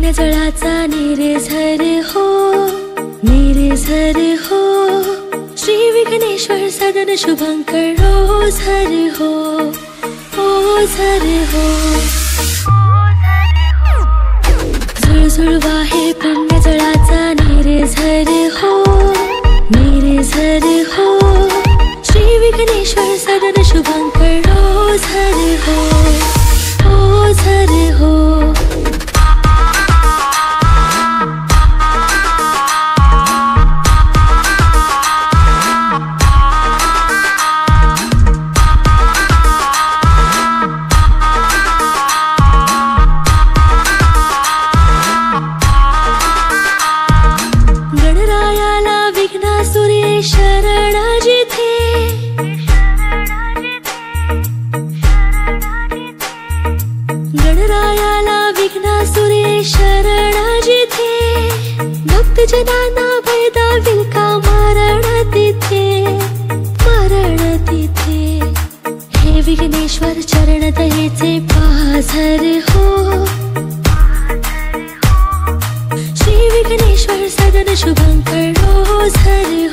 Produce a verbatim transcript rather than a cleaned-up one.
पुण्यजळाचा निर्झर हो, निर्झर हो, श्री विघ्नेश्वर सदन शुभंकर ओझर हो, ओझर हो। झुळझुळ वाहे पुण्यजळाचा निर्झर हो, निर्झर हो, श्री विघ्नेश्वर सदन शुभंकर ओझर हो, ओझर हो। गणरायाला विघ्नासुरे शरण जिथे, गणरायाला विघ्नासुरे शरण जिथे, भक्तजनांना भय दाविल का मरण तिथे, मरण तिथे। हे विघ्नेश्वर चरण दयेचे पाझर हो, श्री विघ्नेश्वर सदन शुभंकर ओझर